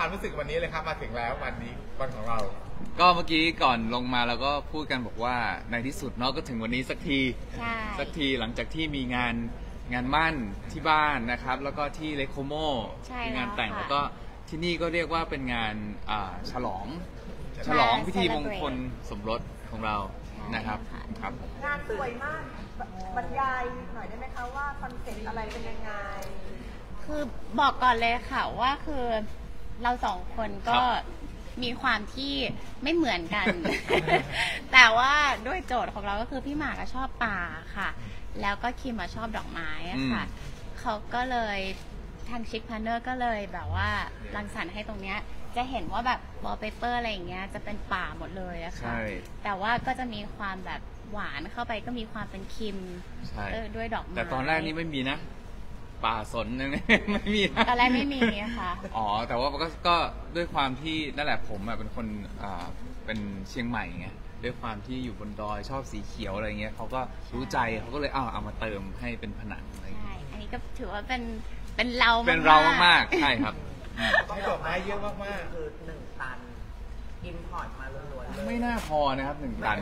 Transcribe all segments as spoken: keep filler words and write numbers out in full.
ความรู้สึกวันนี้เลยครับมาถึงแล้ววันนี้วันของเราก็เมื่อกี้ก่อนลงมาเราก็พูดกันบอกว่าในที่สุดเนาะก็ถึงวันนี้สักทีสักทีหลังจากที่มีงานงานมั่นที่บ้านนะครับแล้วก็ที่เลโคโมที่งานแต่งแล้วก็ที่นี่ก็เรียกว่าเป็นงานฉลองฉลองพิธีมงคลสมรสของเรานะครับครับงานสวยมากบรรยายหน่อยได้ไหมคะว่าคอนเซ็ปต์อะไรเป็นยังไงคือบอกก่อนเลยค่ะว่าคือเราสองคนก็มีความที่ไม่เหมือนกัน แต่ว่าด้วยโจทย์ของเราก็คือพี่หมากชอบป่าค่ะแล้วก็คิมชอบดอกไม้ค่ะเขาก็เลยทางชิคพาร์เนอร์ก็เลยแบบว่ารังสรรค์ให้ตรงเนี้ยจะเห็นว่าแบบวอลเปเปอร์อะไรอย่างเงี้ยจะเป็นป่าหมดเลยอะค่ะแต่ว่าก็จะมีความแบบหวานเข้าไปก็มีความเป็นคิมด้วยดอกไม้แต่ตอนแรกนี่ไม่มีนะป่าสนนึงไม่มีตอนแรกไม่มีค่ะอ๋อแต่ว่าก็ก็ด้วยความที่นั่นแหละผมเป็นคนอ่าเป็นเชียงใหม่ไงด้วยความที่อยู่บนดอยชอบสีเขียวอะไรเงี้ยเขาก็รู้ใจเขาก็เลยเอาเอามาเติมให้เป็นผนังอะไรใช่อันนี้ก็ถือว่าเป็นเป็นเราเป็นเรามากๆใช่ครับต้องดอกไม้เยอะมากๆคือหนึ่งตันอิมพอร์ตมาล้วนๆไม่น่าพอนะครับหนึ่งตัน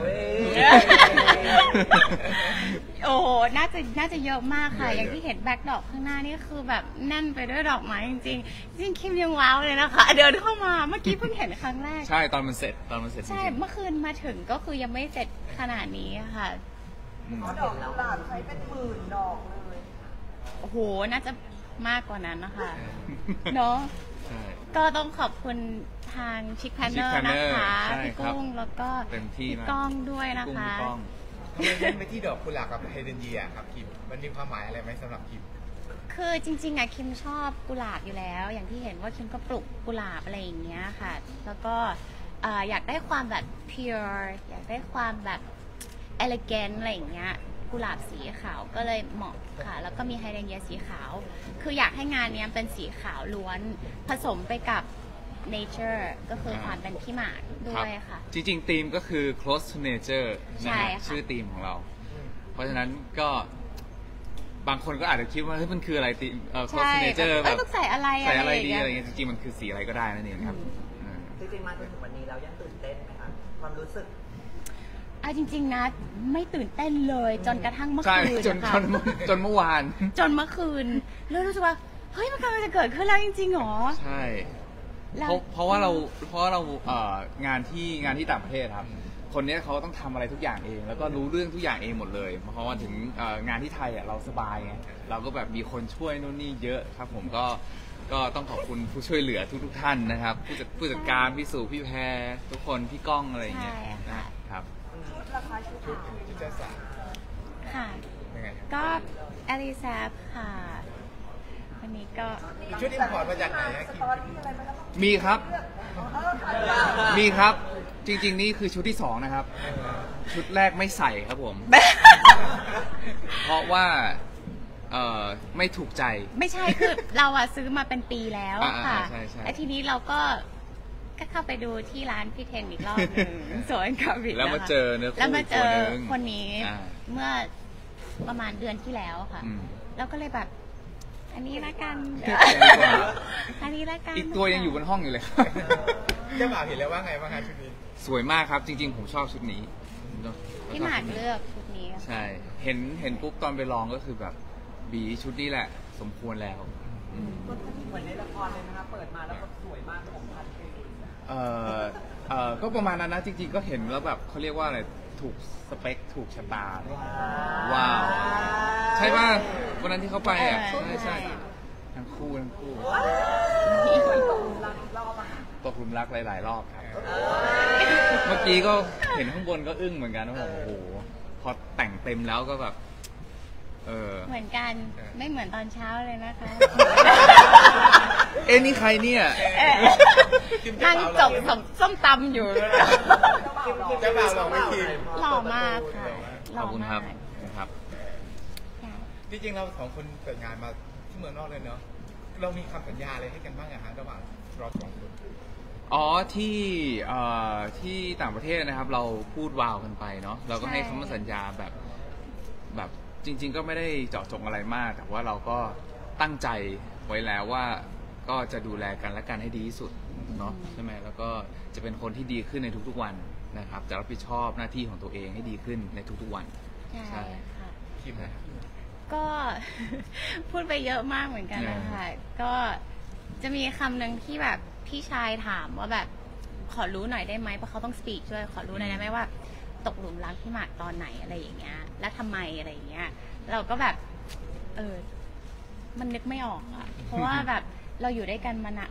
โอ้โหน่าจะน่าจะเยอะมากค่ะอย่างที่เห็นแบ็คดอกข้างหน้านี่คือแบบแน่นไปด้วยดอกไม้จริงๆจริงคิมยังว้าวเลยนะคะเดินเข้ามาเมื่อกี้เพิ่งเห็นครั้งแรกใช่ตอนมันเสร็จตอนมันเสร็จใช่เมื่อคืนมาถึงก็คือยังไม่เสร็จขนาดนี้ค่ะดอกกุหลาบใช้เป็นหมื่นดอกเลยโอ้โหน่าจะมากกว่านั้นนะคะเนาะก็ต้องขอบคุณทางชิคแพนเนอร์นะคะพี่กุ้งแล้วก็พี่ก้องด้วยนะคะทำไมเน้นไปที่ดอกกุหลาบกับไฮเดรนเยียครับคิมมันมีความหมายอะไรไหมสำหรับคิมคือจริงๆอะคิมชอบกุหลาบอยู่แล้วอย่างที่เห็นว่าคิมก็ปลูกกุหลาบอะไรอย่างเงี้ยค่ะแล้วก็อยากได้ความแบบ pure อยากได้ความแบบ elegant อะไรอย่างเงี้ยกุหลาบสีขาวก็เลยเหมาะค่ะแล้วก็มีไฮเดรนเยียสีขาวคืออยากให้งานนี้เป็นสีขาวล้วนผสมไปกับ nature ก็คือความเป็นพี่หมากด้วยค่ะจริงๆธีมก็คือ close to nature นะชื่อธีมของเราเพราะฉะนั้นก็บางคนก็อาจจะคิดว่าเฮ้ยมันคืออะไรธีม close to nature แบบใส่อะไรใส่อะไรดีอะไรเงี้ยจริงๆมันคือสีอะไรก็ได้นั่นเองครับจริงๆมาจนถึงวันนี้เรายังตื่นเต้นไหมคะความรู้สึกอ่ะจริงๆนะไม่ตื่นเต้นเลยจนกระทั่งเมื่อคืนจนจนจนเมื่อวานจนเมื่อคืนแล้วรู้สึกว่าเฮ้ยมันกำลังจะเกิดขึ้นแล้วจริงๆหรอใช่เพราะเพราะว่าเราเพราะเราเอ่องานที่งานที่ต่างประเทศครับคนนี้เขาต้องทำอะไรทุกอย่างเองแล้วก็รู้เรื่องทุกอย่างเองหมดเลยเพราะว่าถึงงานที่ไทยอ่ะเราสบายไงเราก็แบบมีคนช่วยนู่นนี่เยอะครับผมก็ก็ต้องขอบคุณผู้ช่วยเหลือทุกๆท่านนะครับผู้จัดผู้จัดการพี่สุพี่แพรทุกคนพี่ก้องอะไรอย่างเงี้ยนะครับชุดราคาชุดชุดเจ้าสาวค่ะก็เอลิซาค่ะวันนี้ก็ชุดอิมพอร์ตมาจากไหนฮะมีครับมีครับจริงๆนี่คือชุดที่สองนะครับชุดแรกไม่ใส่ครับผมเพราะว่าเอ่อไม่ถูกใจไม่ใช่คือเราอะซื้อมาเป็นปีแล้วค่ะแล้วทีนี้เราก็ก็เข้าไปดูที่ร้านพี่เทนอีกรอบหนึ่งสวนกาวิแล้วมาเจอเนื้อคู่แล้วมาเจอคนนี้เมื่อประมาณเดือนที่แล้วค่ะแล้วก็เลยแบบอันนี้ละกันอันนี้ละกันอีกตัวยังอยู่บนห้องอยู่เลยเจ้าบ่าวเห็นแล้วว่าไงบ้างคะชุดนี้สวยมากครับจริงๆผมชอบชุดนี้พี่หมากเลือกชุดนี้ใช่เห็นเห็นปุ๊บตอนไปลองก็คือแบบบีชุดนี้แหละสมควรแล้วเหมือนในละครเลยนะคะเปิดมาแล้วก็สวยมากผมพันเเออเออก็ประมาณนั้นนะจริงๆก็เห็นแล้วแบบเขาเรียกว่าอะไรถูกสเปคถูกชะตาว้าวใช่ป่ะวันนั้นที่เขาไปอ่ะใช่ใช่ทั้งคู่ทั้งคู่ตกหลุมรักหลายๆรอบครับเมื่อกี้ก็เห็นข้างบนก็อึ้งเหมือนกันว่าโอ้โหพอแต่งเต็มแล้วก็แบบเออเหมือนกันไม่เหมือนตอนเช้าเลยนะคะเอ็นี่ใครเนี่ยนั่งจบส้มตำอยู่เจ้าบ่าวหล่อไม่ทีหล่อมากค่ะขอบคุณครับครับจริงๆเราสองคนเปิดงานมาที่เมืองนอกเลยเนาะเรามีคำสัญญาอะไรให้กันบ้างอะฮะระหว่างเราสองคนอ๋อที่ที่ต่างประเทศนะครับเราพูดวาวกันไปเนาะเราก็ให้คำสัญญาแบบแบบจริงๆก็ไม่ได้เจาะจงอะไรมากแต่ว่าเราก็ตั้งใจไว้แล้วว่าก็จะดูแลกันและกันให้ดีที่สุดเนาะใช่ไหมแล้วก็จะเป็นคนที่ดีขึ้นในทุกๆวันนะครับจะรับผิดชอบหน้าที่ของตัวเองให้ดีขึ้นในทุกๆวันใช่ค่ะคิมนะครับก็ พูดไปเยอะมากเหมือนกันนะคะก็จะมีคำหนึ่งที่แบบพี่ชายถามว่าแบบขอรู้หน่อยได้ไหมเพราะเขาต้องสปีกด้วยขอรู้หน่อยได้ไหมว่าตกหลุมรักพี่หมากตอนไหนอะไรอย่างเงี้ยแล้วทำไมอะไรอย่างเงี้ยเราก็แบบเออมันนึกไม่ออกอะเพราะว่าแบบเราอยู่ด้วยกันมานาน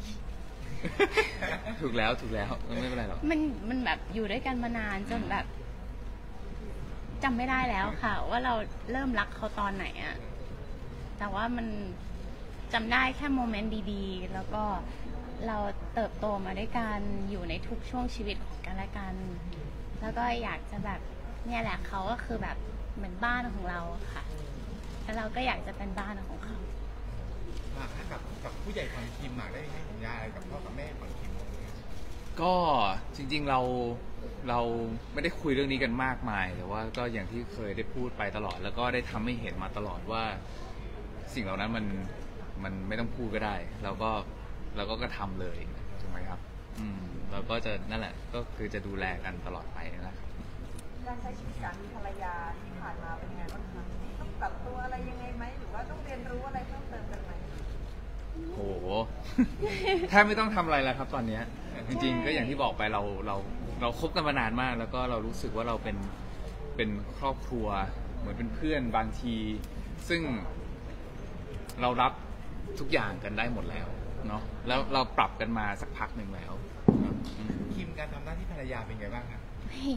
ถูกแล้วถูกแล้วไม่เป็นไรหรอกมันมันแบบอยู่ด้วยกันมานานจนแบบจำไม่ได้แล้วค่ะ ว่าเราเริ่มรักเขาตอนไหนอะแต่ว่ามันจำได้แค่โมเมนต์ดีๆ แล้วก็เราเติบโตมาด้วยกันอยู่ในทุกช่วงชีวิตของกันและกัน แล้วก็อยากจะแบบเนี่ยแหละเขาก็คือแบบเหมือนบ้านของเราค่ะแล้วเราก็อยากจะเป็นบ้านของเขาหมากกับกับผู้ใหญ่ฝั่งคิมหมากได้ให้สัญญาอะไรกับพ่อกับแม่ฝั่งคิมบ้างไหมก็จริงๆเราเราไม่ได้คุยเรื่องนี้กันมากมายแต่ว่าก็อย่างที่เคยได้พูดไปตลอด แล้วก็ได้ทำให้เห็นมาตลอดว่าสิ่งเหล่านั้นมันมันไม่ต้องพูดก็ได้เราก็เราก็ก็ทำเลยถูกไหมครับอืมเราก็จะนั่นแหละก็คือจะดูแลกันตลอดไปนะครับการใช้ชีวิตสามีภรรยาที่ผ่านมาเป็นยังไงบ้างคะต้องปรับตัวอะไรยังไงไหมหรือว่าต้องเรียนรู้อะไรเพิ่มเติมกันไหมโห แทบไม่ต้องทำอะไรแล้วครับตอนเนี้ยจริงๆก็อย่างที่บอกไปเราเราเราคบกันมานานมาก แล้วก็เรารู้สึกว่าเราเป็นเป็นครอบครัวเหมือนเป็นเพื่อนบางที ซึ่งเรารับทุกอย่างกันได้หมดแล้วเนาะแล้วเราปรับกันมาสักพักหนึ่งแล้วอืมคิมการทำหน้าที่ภรรยาเป็นไงบ้างครับไม่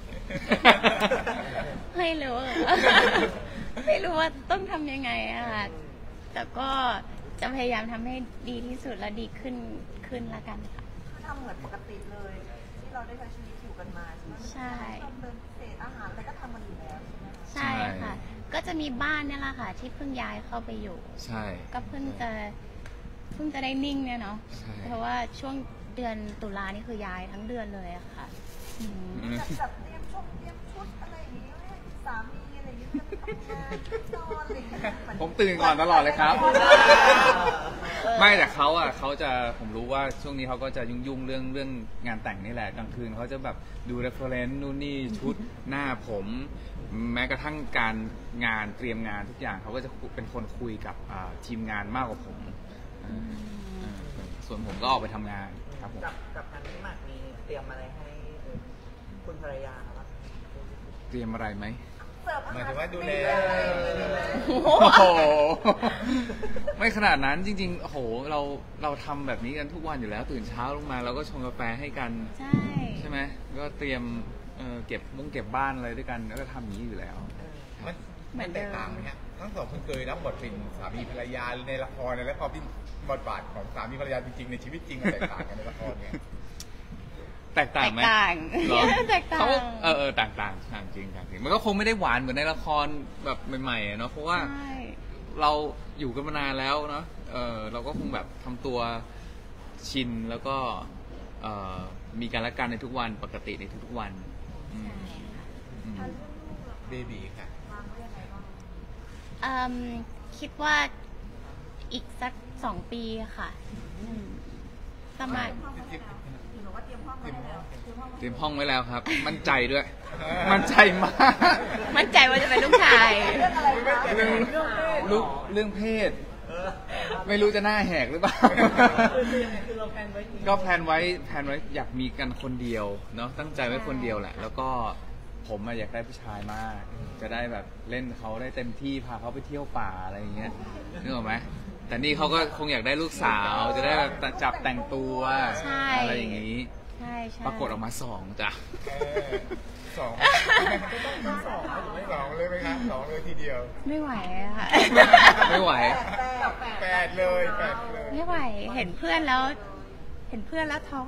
ไม่รู้ ไม่รู้ว่าต้องทำยังไงอะค่ะแต่ก็จะพยายามทำให้ดีที่สุดและดีขึ้นขึ้นละกันค่ะคือทำเหมือนปกติเลย ที่เราได้ใช้ชีวิตอยู่กันมาใช่ไหมใช่ทำเดินพิเศษอาหารอะไรก็ทำมันอยู่แล้วใช่ไหมคะใช่ค่ะ ก็จะมีบ้านเนี่ยแหละค่ะ ที่เพิ่งย้ายเข้าไปอยู่ใช่ก็เพิ่งจะเพิ่งจะได้นิ่งเนี่ยเนาะใช่เพราะว่าช่วงเดือนตุลานี่คือย้ายทั้งเดือนเลยอะค่ะอืมอืมจะแบบเตรียมชมเตรียมชุดอะไรอย่างนี้ให้สามีอะไรอย่างนี้จะไปทำงานนอนอะไรอย่างเงี้ยผมตื่นก่อนตลอดเลยครับ ไม่แต่เขาอ่ะเขาจะผมรู้ว่าช่วงนี้เขาก็จะยุ่งๆเรื่องเรื่องงานแต่งนี่แหละกลางคืนเขาจะแบบดู reference นู่นนี่ชุดหน้าผม แม้กระทั่งการงานเตรียมงานทุกอย่างเขาก็จะเป็นคนคุยกับอ่าทีมงานมากกว่าผมอ่าอ่าส่วนผมก็ออกไปทำงานครับผมกับกับทางพี่หมากมีเตรียมอะไรให้เอ่อคุณภรรยาบ้างเตรียมอะไรไหมเสิร์ฟอาหมายหารถึงว่าดูแลอะไรอย่างเงี้ยโอ้โห ไม่ขนาดนั้นจริงๆโอ้โหเราเราทำแบบนี้กันทุกวันอยู่แล้ว ตื่นเช้าลงมาเราก็ชงกาแฟให้กันใช่ใช่ไหมก็เตรียมเอ่อเก็บมุ้งเก็บบ้านอะไรด้วยกันแล้วก็ทำอย่างนี้อยู่แล้วมันเหมืมัอน นแตเดิกมต่างไหมฮะทั้งสองคนเคยรับบทเป็นสามีภรรยาในละครและพอเป็นบทบาทของสามีภรรยาจริงๆในชีวิตจริงมันแตกต่างกันในละครเนี่ยแตกต่างไหมแตกต่างเหรอแตกต่างเขาเออเออต่างต่างต่างจริงต่างจริงมันก็คงไม่ได้หวานเหมือนในละครแบบใหม่ๆอะเนาะเพราะว่าใช่เราอยู่กันมานานแล้วเนาะเออเราก็คงแบบทำตัวชินแล้วก็เอ่อมีการละกันในทุกวันปกติในทุกๆวันอืมใช่ค่ะอืมเบบีค่ะเอิ่มคิดว่าอีกสักสองปีค่ะอืมประมาณหรือว่าเตรียมห้องไว้ให้แล้วเตรียมห้องเตรียมห้องไว้แล้วครับ มั่นใจด้วย มั่นใจมากมั่นใจว่าจะเป็นลูกชายเรื่องอะไรคะเรื่องลูกเรื่องเพศ ไม่รู้จะหน้าแหกหรือเปล่าคือยังไงคือเราแพลนไว้ดีก็แพลนไว้แพลนไว้อยากมีกันคนเดียวเนาะตั้งใจไว้คนเดียวแหละ แล้วก็ผมอะอยากได้ผู้ชายมาก จะได้แบบเล่นเขาได้เต็มที่พาเขาไปเที่ยวป่าอะไรอย่างเงี้ยนึกออกไหมแต่นี่เขาก็คงอยากได้ลูกสาว จะได้แบบจับแต่งตัวใช่อะไรอย่างงี้ใช่ใช่ปรากฏออกมาสองจ้ะเออสองสองสองเลยไหมครับสองเลยทีเดียวไม่ไหวอะค่ะไม่ไหวแปดเลยแปดเลยไม่ไหว เห็นเพื่อนแล้ว เห็นเพื่อนแล้วท้อ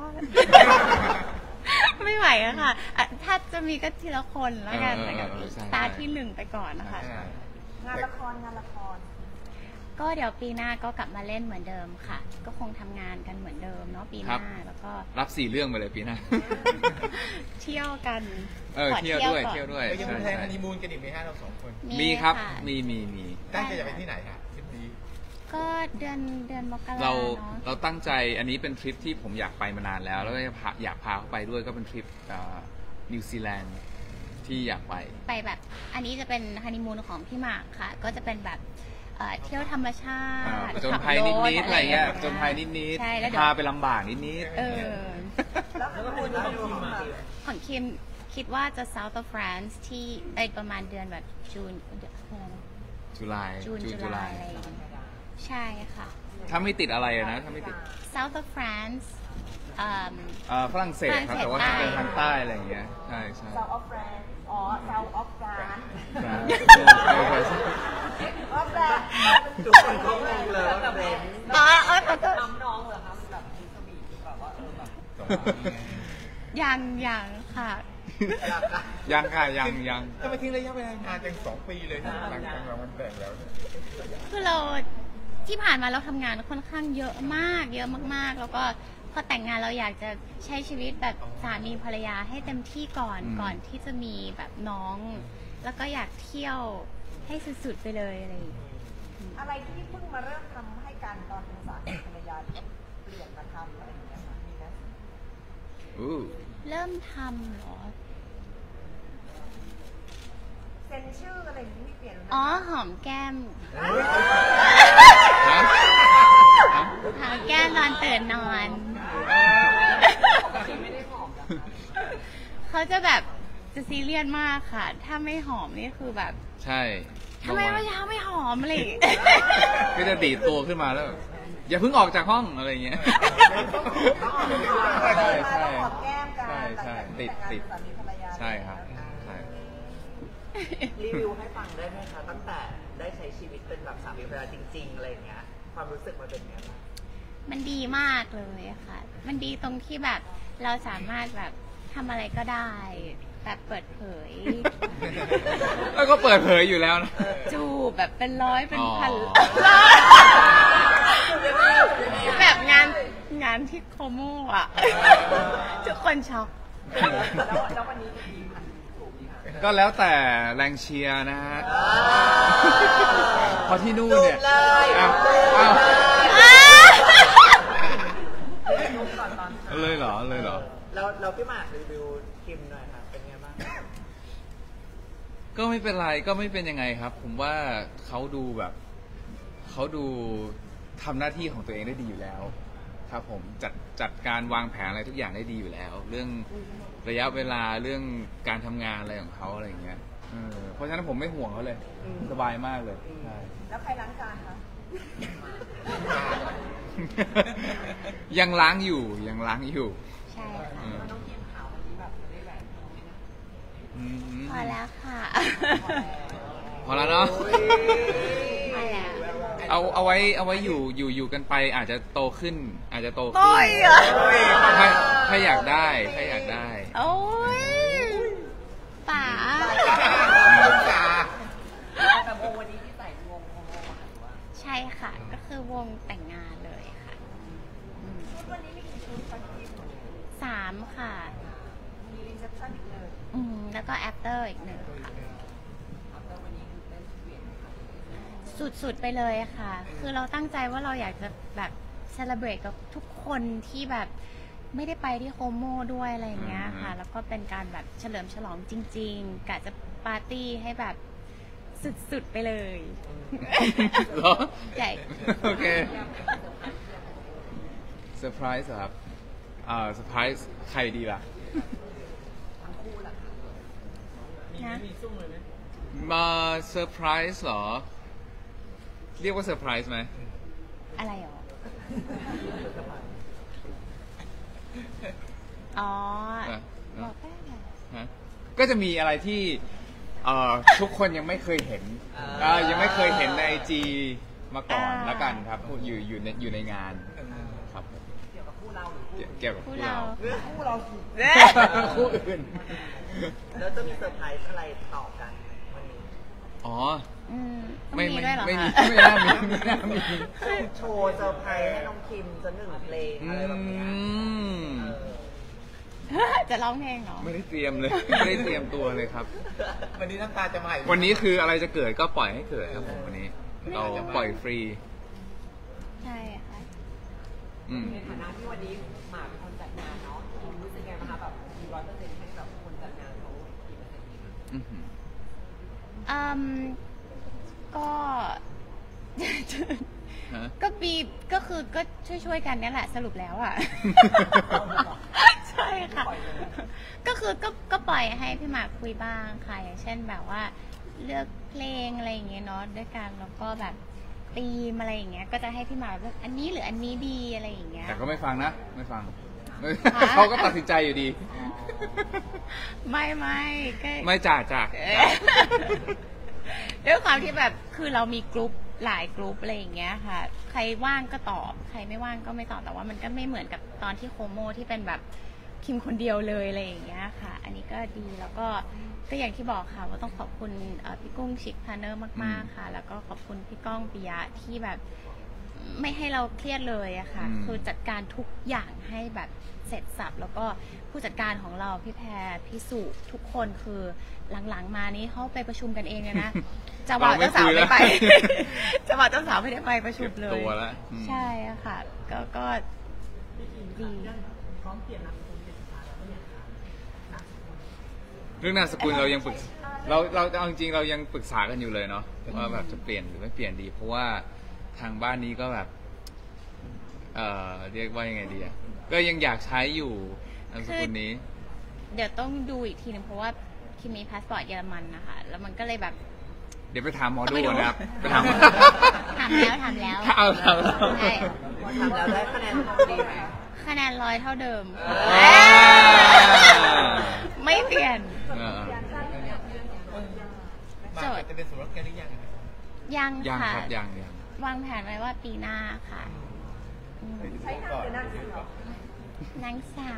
ไม่ไหวอะค่ะอ่ะ ถ้าจะมีก็ทีละคนแล้วกันเออแต่กับเออใช่ตาที่หนึ่งไปก่อนนะคะใช่งานละครงานละครก็เดี๋ยวปีหน้าก็กลับมาเล่นเหมือนเดิมค่ะ ก็คงทำงานกันเหมือนเดิมเนาะปีหน้า แล้วก็รับสี่เรื่องไปเลยปีหน้าเที่ยวกันเออขเที่ยวด้วยก่อนเที่ยวด้วยเรายังใช่มีแพลนใช่ฮันนีมูนกันอีกไหมฮะเราสองคนมีครับะมีมีมีตั้งใจจะไปที่ไหนครับทริปนี้ก็เดือนเดือนมกราเราเนาะเราตั้งใจอันนี้เป็นทริปที่ผมอยากไปมานานแล้ว แล้วก็อยากพาอยากพาเขาไปด้วยก็เป็นทริปนิวซีแลนด์ที่อยากไปไปแบบอันนี้จะเป็นฮันนีมูนของพี่หมากค่ะ ก็จะเป็นแบบเอ่อเที่ยวธรรมชาอ่าติจนภัยขับถนิดๆอะไรเงี้ยย่าจนภัยนิดใช่แล้วๆเดี๋ยวพาไปลำบากนิดเออแล้วคุณจะดูของมาของคิมคิดว่าจะ South of France ที่ไอประมาณเดือนแบบจูนเดือนอะไรนะๆจุลายจูนจูนจุจุลาลาย ยอะไรอย่างเงี้ยใช่ค่ะถ้าไม่ติดอะไรอะนะถ้าไม่ติด South of France อืมเอ่อฝรั่งเศสครับฝรั่งเศสแต่ว่าจะเป็นใต้ทางใต้อะไรอย่างเงี้ยใช่ใช่ South of France อ๋อ South of France ครับออฟแลนด์ทุกคนก็งงเลยว่าเบนอ๋อเออขอโทษน้ำน้องเหรอคะแบบมีสวีทแบบว่าเออแบบสองปีไงยังยังค่ะยังค่ะยังยังทำไมทิ้งระยะเวลานานจังสองปีเลยนะหลังจากเรามันแต่งแล้วเนี่ยคือเราที่ผ่านมาเราทำงานค่อนข้างเยอะมาก เยอะมากๆ แล้วก็พอแต่งงานเราอยากจะใช้ชีวิตแบบสามีภรรยาให้เต็มที่ก่อนก่อนที่จะมีแบบน้อง แล้วก็อยากเที่ยวให้สุดๆไปเลยอะไรอย่างเงี้ยอะไรที่เพิ่งมาเริ่มทำให้กันตอนเป็นสามีภรรยาที่เปลี่ยนมาทำอะไรอย่างเงี้ยค่ะมีไหมอู้เริ่มทำเหรอเซ็นชื่ออะไรอย่างนี้มีเปลี่ยนไหมอ๋อหอมแก้มฮะฮะหอมแก้มตอนตื่นนอนไม่ได้หอมนะคะเขาจะแบบจะซีเรียสมากค่ะ ถ้าไม่หอมนี่คือแบบใช่ทำไมเมื่อเช้าไม่หอมอะไรอย่างเลยก็จะดีดตัวขึ้นมาแล้วแบบอย่าเพิ่งออกจากห้องอะไรอย่างเงี้ยใช่ใช่ใช่หอมแก้มกันใช่ใช่ติดติดสามีภรรยาใช่ครับใช่รีวิวให้ฟังได้ไหมคะตั้งแต่ได้ใช้ชีวิตเป็นแบบสามีภรรยาจริง ๆอะไรอย่างเงี้ยความรู้สึกมันเป็นไงบ้างมันดีมากเลยอะค่ะ มันดีตรงที่แบบเราสามารถแบบทำอะไรก็ได้ แบบเปิดเผยแล้วก็เปิดเผยอยู่แล้วนะจูบแบบเป็นร้อยเป็นพันอ๋อแบบงานงานที่โคโมอ่ะ ทุกคนช็อกแล้วแล้ววันนี้ดีค่ะถูกดีค่ะก็แล้วแต่แรงเชียร์นะฮะเพอที่นู่นเนี่ยเลยอ้าวเลยอ้าวลูกก่อนตอนเลยเหรอเลยเหรอเราเราพี่หมากรีวิวคิมหน่อยค่ะเป็นไงบ้างก็ไม่เป็นไรก็ไม่เป็นยังไงครับ ผมว่าเขาดูแบบเขาดูทำหน้าที่ของตัวเองได้ดีอยู่แล้ว ครับผมจัดจัดการวางแผนอะไรทุกอย่างได้ดีอยู่แล้ว เรื่องระยะเวลาเรื่องการทำงานอะไรของเขาอะไรอย่างเงี้ยเออเพราะฉะนั้นผมไม่ห่วงเขาเลยอืมสบายมากเลยใช่แล้วใครล้างจานคะยังล้างอยู่ยังล้างอยู่ใช่ค่ะอืมน้องกินขาววันนี้แบบจะได้แหวนทองไหมนะอืมพอแล้วค่ะพอแล้วเนาะพอแล้วเอาเอาไว้เอาไว้อยู่อยู่อยู่กันไปอาจจะโตขึ้น อาจจะโตขึ้นโอ้ยเหรอถ้าถ้าอยากได้ถ้าอยากได้โอ้ยป๋าแต่โบวันนี้ที่ใส่วงของโบอะค่ะหรือว่าใช่ค่ะ ก็คือวงแต่งงานเลยค่ะอืมชุดวันนี้มีกี่ชุดคะทีมสามค่ะมีรีเซพชั่นอีกเลยอืมแล้วก็แอปเตอร์อีกหนึ่งค่ะแล้ววันนี้คือเต้นเปลี่ยนไหมคะสุดๆไปเลยค่ะ คือเราตั้งใจว่าเราอยากจะแบบเซเลบรตกับทุกคนที่แบบไม่ได้ไปที่โคโมด้วยอะไรอย่างเงี้ยค่ะ แล้วก็เป็นการแบบเฉลิมฉลองจริงๆกะจะปาร์ตี้ให้แบบสุดๆไปเลยเหรอใหญ่โอเคเซอร์ไพรส์ครับอ่าเซอร์ไพรส์ใครดีล่ะนะมาเซอร์ไพรส์เหรอ เรียกว่าเซอร์ไพรส์ไหมอะไรหรอ อ๋ออ่ะบอกได้เลยฮะก็จะมีอะไรที่เอ่อทุกคนยังไม่เคยเห็นอ่าเอ่อยังไม่เคยเห็นในไอจีมาก่อนแล้วกันครับอยู่อยู่ในอยู่ในงานครับผมเกี่ยวกับคู่เราหรือคู่เกี่ยวกับคู่คู่เราเราคู่เราสิคู่อื่นแล้วจะมีเซอร์ไพรส์อะไรต่อกันวันนี้อ๋ออืมต้องไม่มีไม่ด้วยเหรอไม่มีคะไม่น่ามีไม่น่ามีโชว์เซอร์ไพรส์ให้น้องคิมสักหนึ่งเพลงอะไรแบบเนี้ยอืมเออจะร้องเพลงเหรอไม่ได้เตรียมเลย ไม่ได้เตรียมตัวเลยครับวันนี้น้ำตาจะมาอีกวันนี้คืออะไรจะเกิดก็ปล่อยให้เกิดครับผมวันนี้ เราปล่อยฟรีใช่ค่ะอืมในฐานะที่วันนี้หมากเป็นคนจัดงานเนาะรู้สึกไงบ้างคะแบบมีร้อยเปอร์เซ็นต์ให้แบบคนจัดงานเขากี่เปอร์เซ็นต์ดีคะอือหืออืมก็ฮะก็มีก็คือก็ช่วยๆกันเนี่ยแหละสรุปแล้วอ่ะ ใช่ค่ะ ก็คือก็ก็ปล่อยให้พี่หมากคุยบ้างค่ะอย่างเช่นแบบว่าเลือกเพลงอะไรอย่างเงี้ยเนาะด้วยกันแล้วก็แบบธีมอะไรอย่างเงี้ยก็จะให้พี่หมากเลือกอันนี้หรืออันนี้ดีอะไรอย่างเงี้ยแต่ก็ไม่ฟังนะ ไม่ฟังฮะเขาก็ตัดสินใจอยู่ดีไม่ไม่ก็ไม่จ่าจ่าเออ ด้วยความที่แบบคือเรามีกลุ่มหลายกลุ่มอะไรอย่างเงี้ยค่ะ ใครว่างก็ตอบใครไม่ว่างก็ไม่ตอบแต่ว่ามันก็ไม่เหมือนกับตอนที่โคโมที่เป็นแบบคิมคนเดียวเลยอะไรอย่างเงี้ยค่ะ อันนี้ก็ดีแล้วก็ก็อย่างที่บอกค่ะว่าต้องขอบคุณเอ่อพี่กุ้งชิคพาร์เนอร์มากๆค่ะ แล้วก็ขอบคุณพี่ก้องปิยะที่แบบไม่ให้เราเครียดเลยอะค่ะอืมคือจัดการทุกอย่างให้แบบเสร็จสับแล้วก็ผู้จัดการของเราพี่แพรพี่สุทุกคนคือหลังๆมานี้เขาไปประชุมกันเองเลยนะ จะบ่าวเจ้าสาวไม่ไป จะบ่าวเจ้าสาวไม่ได้ไปประชุมเลยเก็บตัวแล้วอืมใช่อะค่ะ ก็ก็ดีเรื่องนามสกุลเรายังปรึกเราเราเอาจริงๆเรายังปรึกษากันอยู่เลยเนาะว่าแบบจะเปลี่ยนหรือไม่เปลี่ยนดี เพราะว่าทางบ้านนี้ก็แบบ เอ่อเรียกว่ายังไงดีอะก็ยังอยากใช้อยู่นามสกุลนี้เดี๋ยวต้องดูอีกทีนึงเพราะว่าคิมมีพาสปอร์ตเยอรมันนะคะ แล้วมันก็เลยแบบเดี๋ยวไปถามหมอดูไม่รู้นะครับ ไปถามถามแล้วถามแล้วถ้าเอาถามแล้วใช่ทำแล้วได้คะแนนดีไหมคะแนนร้อยเท่าเดิมอ่าไม่เปลี่ยนเออมาจะเป็นสมรสกันหรือยังอะยังยังค่ะครับยังยังวางแผนไว้ว่าปีหน้าค่ะอืมใช้นามหรือนามสกุลเหรอนางสาว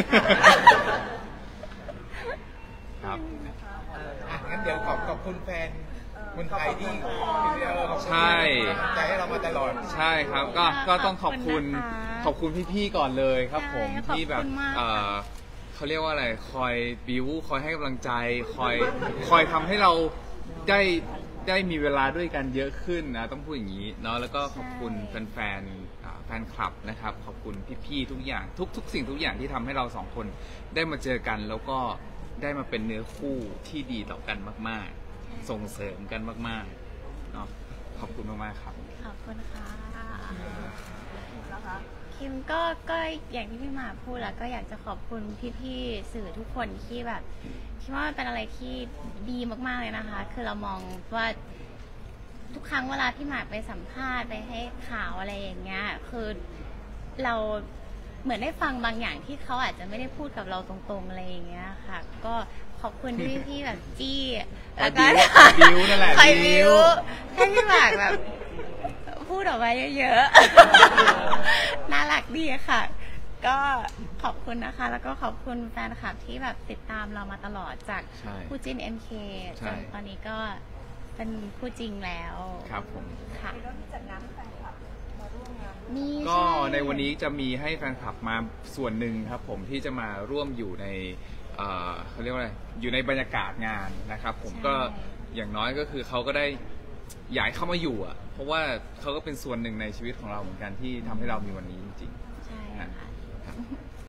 ครับอ่ะงั้นเดี๋ยวขอบขอบคุณแฟนคนไทยที่เออขอบคุณใช่ใจให้เรามาตลอดใช่ครับก็ก็ต้องขอบคุณขอบคุณพี่ๆก่อนเลยครับผมใช่ขอบคุณที่แบบมากเอ่อเขาเรียกว่าอะไรคอยบิวคอยให้กำลังใจ คอยคอยทำให้เราได้ได้มีเวลาด้วยกันเยอะขึ้นนะต้องพูดอย่างนี้เนาะแล้วก็ขอบคุณแฟนๆอ่าแฟนคลับนะครับ ขอบคุณพี่ๆทุกอย่างทุกทุกสิ่งทุกอย่างที่ทำให้เราสองคนได้มาเจอกัน แล้วก็ได้มาเป็นเนื้อคู่ที่ดีต่อกันมากๆ ส่งเสริมกันมากๆเนาะขอบคุณมากๆครับขอบคุณค่ะนะคะคิมก็ก็อย่างที่พี่หมาพูดแล้วก็อยากจะขอบคุณพี่ๆสื่อทุกคนที่แบบคิดว่ามันเป็นอะไรที่ดีมากๆเลยนะคะ คือเรามองว่าทุกครั้งเวลาพี่หมากไปสัมภาษณ์ไปให้ข่าวอะไรอย่างเงี้ยคือเราเหมือนได้ฟังบางอย่างที่เขาอาจจะไม่ได้พูดกับเราตรงๆอะไรอย่างเงี้ยค่ะ ก็ขอบคุณที่พี่ๆแบบจี้แล้วก็บิวนั่นแหละคอยบิบิววให้พี่หมากแบบ พูดออกมาเยอะๆ น่ารักดีค่ะ ก็ขอบคุณนะคะ แล้วก็ขอบคุณแฟนคลับที่แบบติดตามเรามาตลอดจากใช่คู่จิ้น เอ็ม เคใช่จนตอนนี้ก็เป็นคู่จริงแล้วครับผมค่ะมีเรื่องที่จัดงานให้แฟนคลับมาร่วมงานมีก็ช่ในวันนี้จะมีให้แฟนคลับมาส่วนหนึ่งครับผมที่จะมาร่วมอยู่ในเอ่อเขาเรียกว่าอะไรอยู่ในบรรยากาศงานนะครับผมก็อย่างน้อยก็คือเขาก็ได้อยากให้เข้ามาอยู่อ่ะเพราะว่าเขาก็เป็นส่วนหนึ่งในชีวิตของเราเหมือนกันที่ทำให้เรามีวันนี้จริงใช่ๆนะค่ะครับ